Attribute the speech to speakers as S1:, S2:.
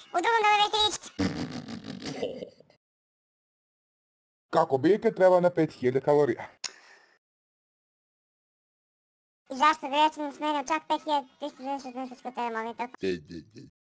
S1: U drugom dole neće ništa.
S2: Kako biljke treba na 5000 kalorija.
S1: I zašto grećemo s mene čak 5360 nešto što treba, ali tako.